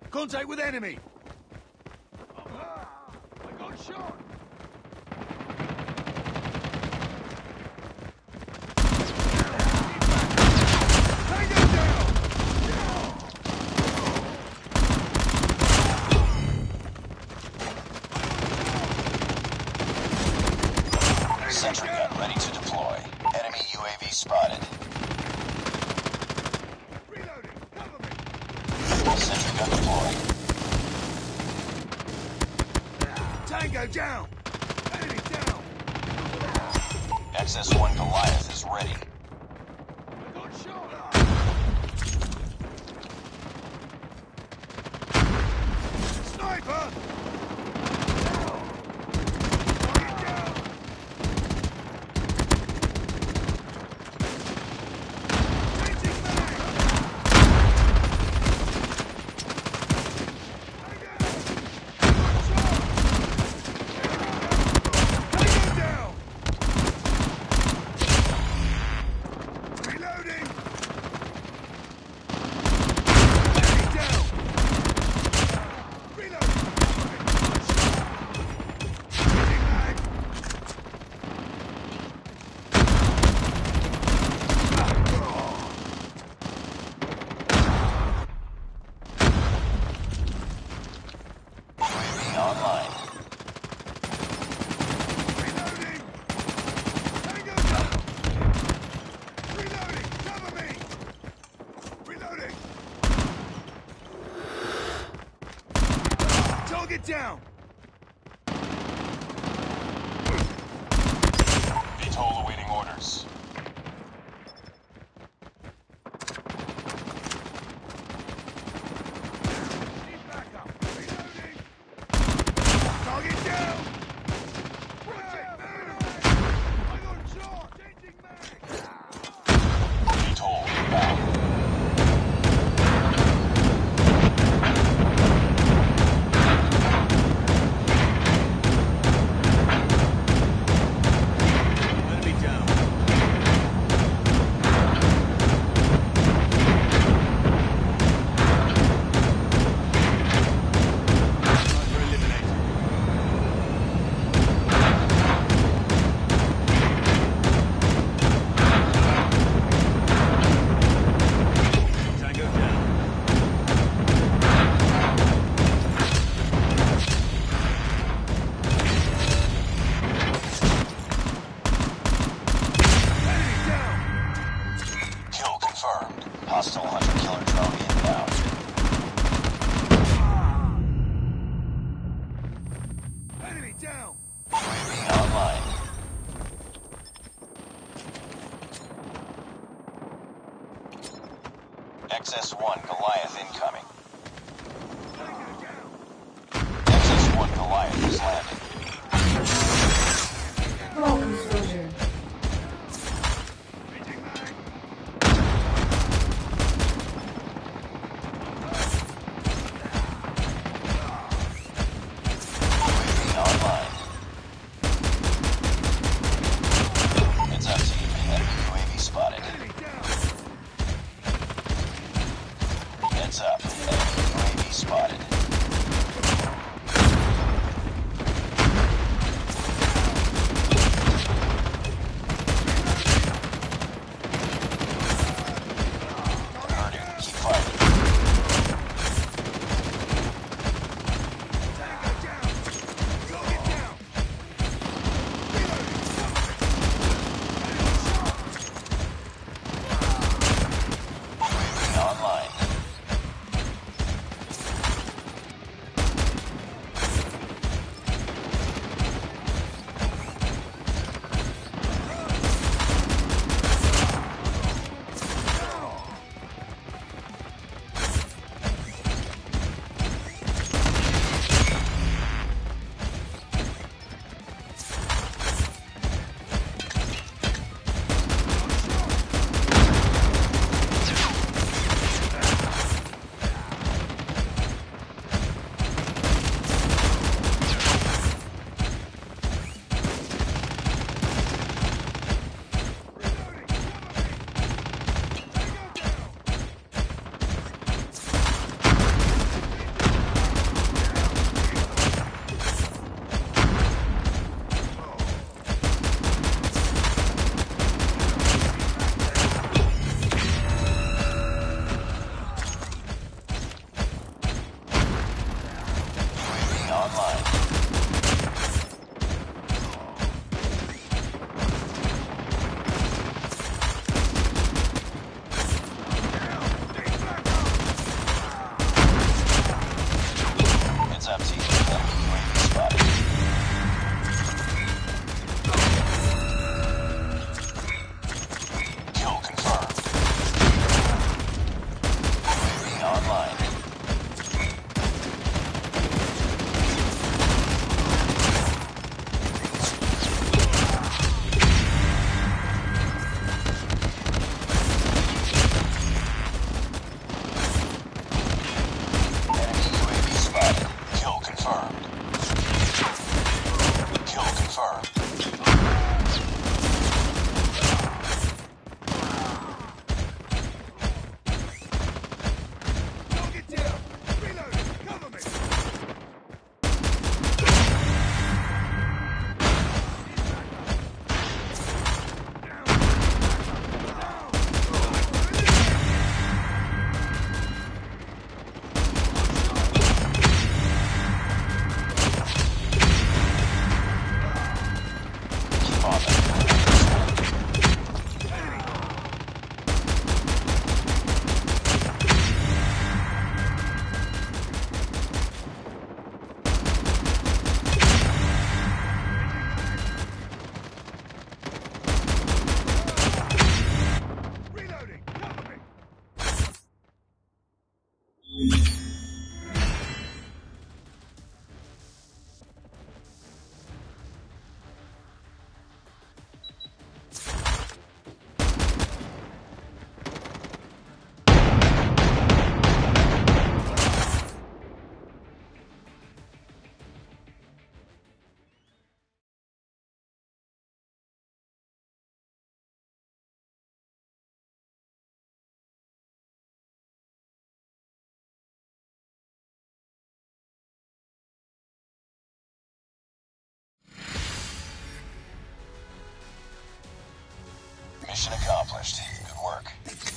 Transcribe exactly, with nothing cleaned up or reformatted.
Contact with enemy! Ah, I got shot! Sentry gun ready to deploy. Enemy U A V spotted. Reloading! Cover me! Sentry gun deployed. Tango down! Enemy down! X S one Goliath is ready. I got shot! Sniper! Target down! Changing mag! Tango down! Reloading! Enemy down! Reloading! Changing mag! U A V online. Reloading! Tango down! Reloading! Cover me! Reloading! Target down! V TOL awaiting orders. Need backup! Reloading! Target down! Right! I got shot! Changing mag! V TOL inbound. Enemy down. Sniper eliminated. Tango down. Enemy down. Kill confirmed. Hostile hunter killer drone inbound. Enemy down. U A V online. X S one Goliath incoming. Tango down. X S one Goliath is landing. Welcome, soldier. Changing mag. U A V online. Heads up team. Enemy U A V spotted. Enemy down. Heads up. Enemy U A V spotted. Hurting. Keep fighting. Tango down. Target down. Reloading. Enemy shot. U A V online. Mission accomplished. Good work.